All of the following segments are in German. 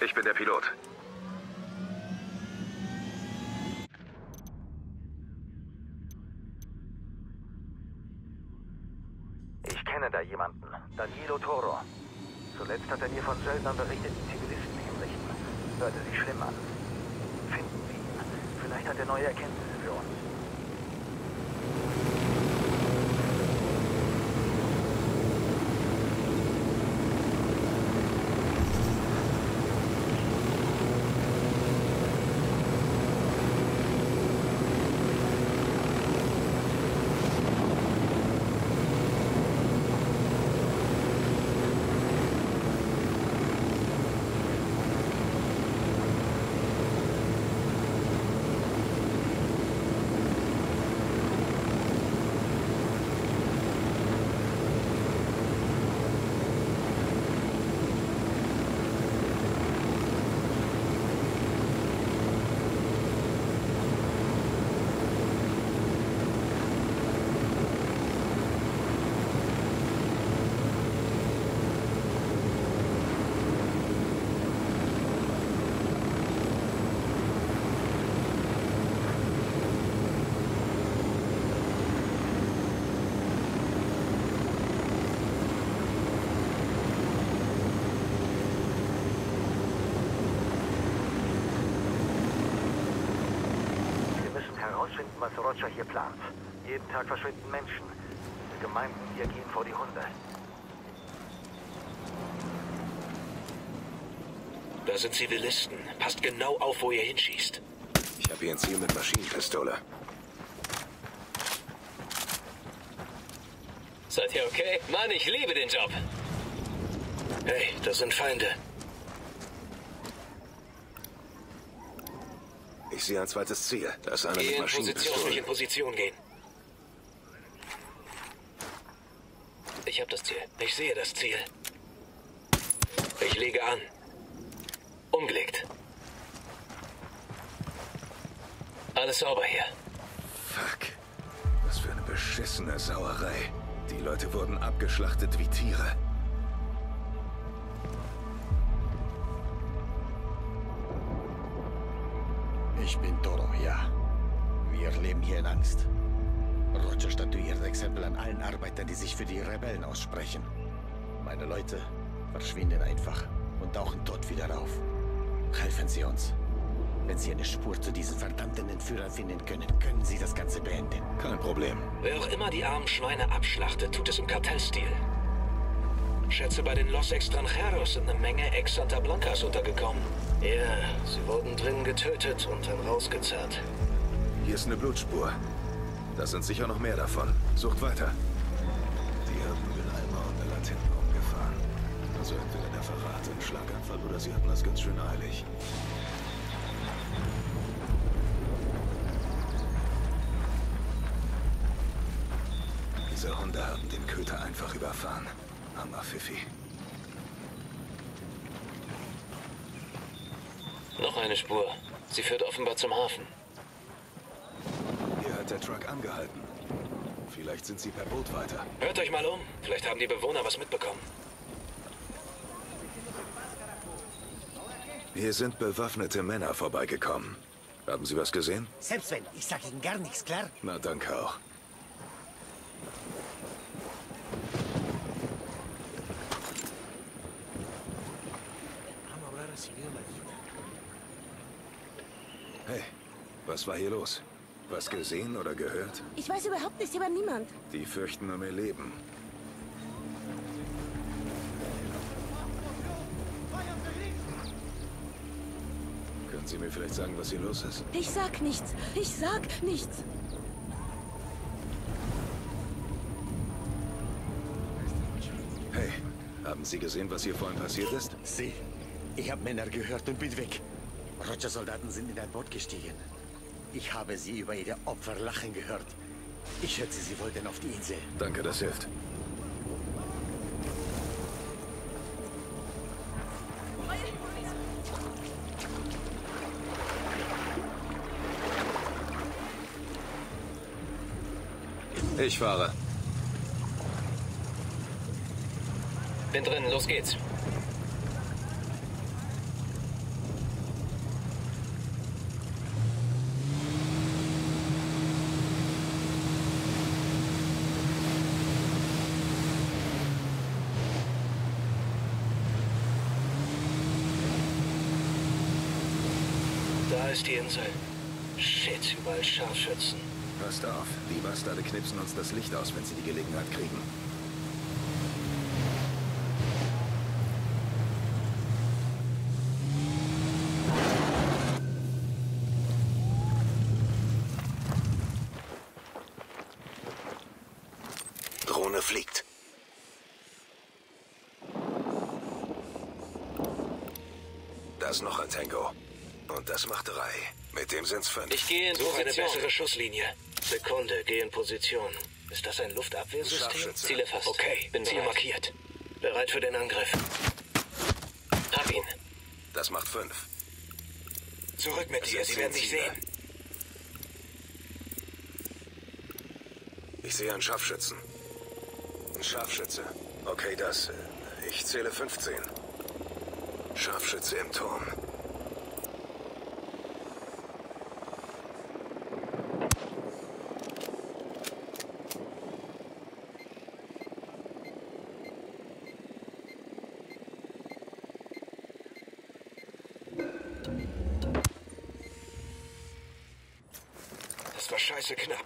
Ich bin der Pilot. Ich kenne da jemanden. Danilo Toro. Zuletzt hat er mir von Söldnern berichtet, die Zivilisten hinrichten. Hörte sich schlimm an. Finden Sie ihn. Vielleicht hat er neue Erkenntnisse für uns. Herausfinden, was Roger hier plant. Jeden Tag verschwinden Menschen. Die Gemeinden hier gehen vor die Hunde. Da sind Zivilisten. Passt genau auf, wo ihr hinschießt. Ich habe hier ein Ziel mit Maschinenpistole. Seid ihr okay? Mann, ich liebe den Job. Hey, das sind Feinde. Ich sehe ein zweites Ziel. Da ist einer Geh mit in Position, Maschinenpistolen. nicht in Position gehen. Ich habe das Ziel. Ich sehe das Ziel. Ich lege an. Umgelegt. Alles sauber hier. Fuck. Was für eine beschissene Sauerei. Die Leute wurden abgeschlachtet wie Tiere. Ich bin Toro, ja. Wir leben hier in Angst. Roger statuiert Exempel an allen Arbeitern, die sich für die Rebellen aussprechen. Meine Leute verschwinden einfach und tauchen tot wieder auf. Helfen Sie uns. Wenn Sie eine Spur zu diesen verdammten Entführern finden können, können Sie das Ganze beenden. Kein Problem. Wer auch immer die armen Schweine abschlachtet, tut es im Kartellstil. Schätze, bei den Los Extranjeros sind eine Menge Ex-Santa Blancas untergekommen. Ja, sie wurden drin getötet und dann rausgezerrt. Hier ist eine Blutspur. Da sind sicher noch mehr davon. Sucht weiter. Die haben Mülleimer und eine Laterne umgefahren. Also entweder der Verrat, ein Schlaganfall oder sie hatten das ganz schön eilig. Diese Hunde haben den Köter einfach überfahren. Hammer Pfiffi. Noch eine Spur. Sie führt offenbar zum Hafen. Hier hat der Truck angehalten. Vielleicht sind sie per Boot weiter. Hört euch mal um. Vielleicht haben die Bewohner was mitbekommen. Hier sind bewaffnete Männer vorbeigekommen. Haben Sie was gesehen? Selbst wenn, ich sag Ihnen gar nichts, klar? Na, danke auch. Hey, was war hier los? Was gesehen oder gehört? Ich weiß überhaupt nichts über niemand. Die fürchten um ihr Leben. Können Sie mir vielleicht sagen, was hier los ist? Ich sag nichts. Ich sag nichts. Hey, haben Sie gesehen, was hier vorhin passiert ist? Sie, ich habe Männer gehört und bin weg. Rogers Soldaten sind in ein Boot gestiegen. Ich habe sie über ihre Opfer lachen gehört. Ich schätze, sie wollten auf die Insel. Danke, das hilft. Ich fahre. Bin drin, los geht's. ist die Insel. Shit, überall Scharfschützen. Passt auf, die Bastarde knipsen uns das Licht aus, wenn sie die Gelegenheit kriegen. Drohne fliegt. Das noch ein Tango. Und das macht 3. Mit dem sind's 5. Ich gehe in Position. Eine bessere Schusslinie. Sekunde, geh in Position. Ist das ein Luftabwehrsystem? Scharfschütze. Ziel erfasst. Okay, bin Ziel markiert. Bereit für den Angriff. Hab ihn. Das macht 5. Zurück mit dir, sie werden dich sehen. Ich sehe einen Scharfschützen. Ein Scharfschütze. Okay, das. Ich zähle 15. Scharfschütze im Turm. Das war scheiße knapp.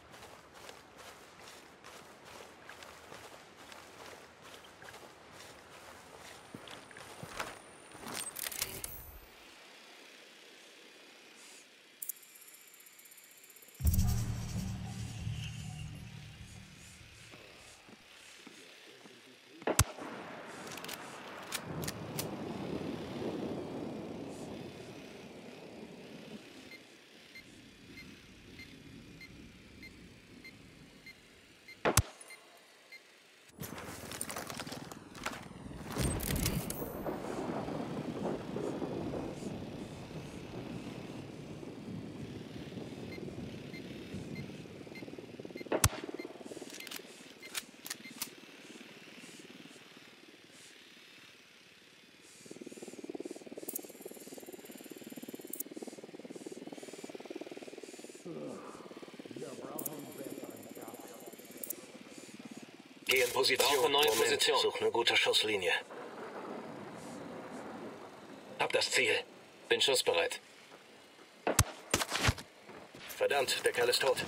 Geh in Position. Brauche neue Position. Such eine gute Schusslinie. Hab das Ziel. Bin schussbereit. Verdammt, der Kerl ist tot.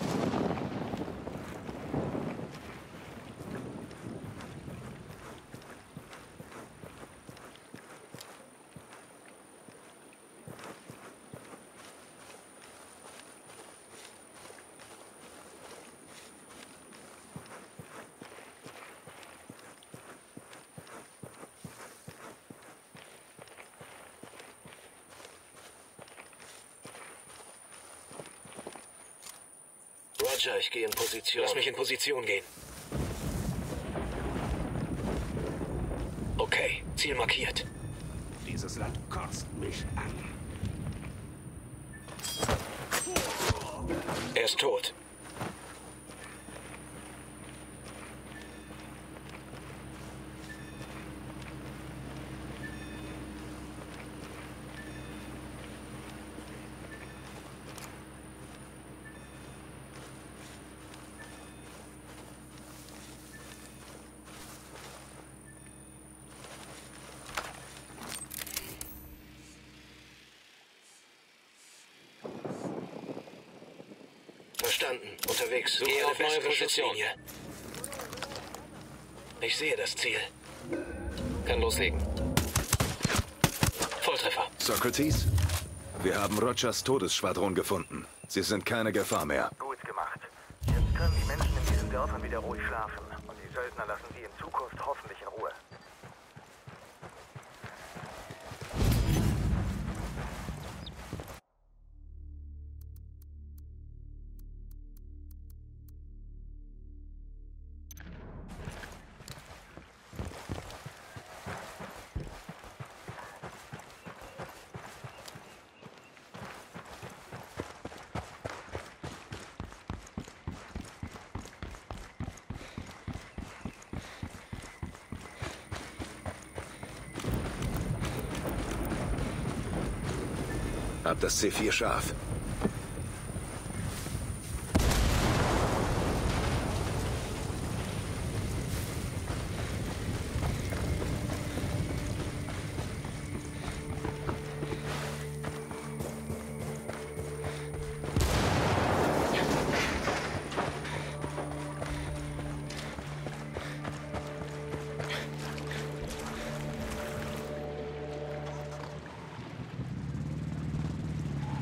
Roger, ich gehe in Position. Lass mich in Position gehen. Okay, Ziel markiert. Dieses Land kotzt mich an. Er ist tot. Verstanden. Unterwegs. Suche eine bessere Schusslinie. Ich sehe das Ziel. Kann loslegen. Volltreffer. Socrates, wir haben Rogers Todesschwadron gefunden. Sie sind keine Gefahr mehr. Gut gemacht. Jetzt können die Menschen in diesen Dörfern wieder ruhig schlafen. Und die Söldner lassen sie in Zukunft hoffentlich in Ruhe. Hab das C4 scharf.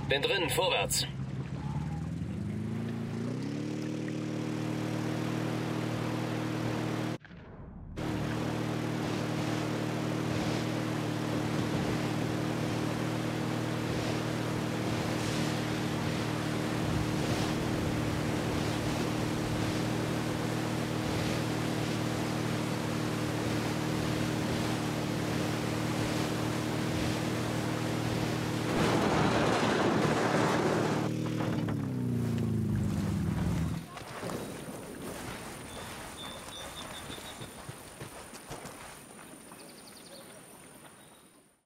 Bin drin, vorwärts.